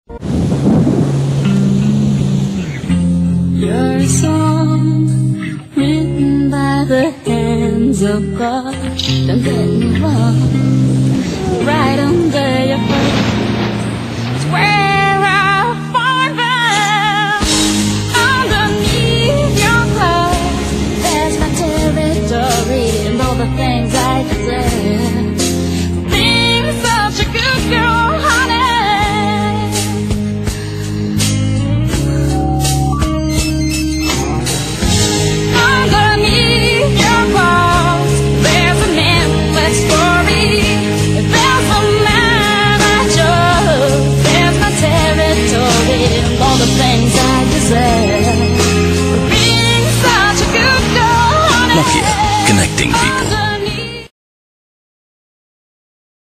You're a song written by the hands of God. Don't get me wrong, right on.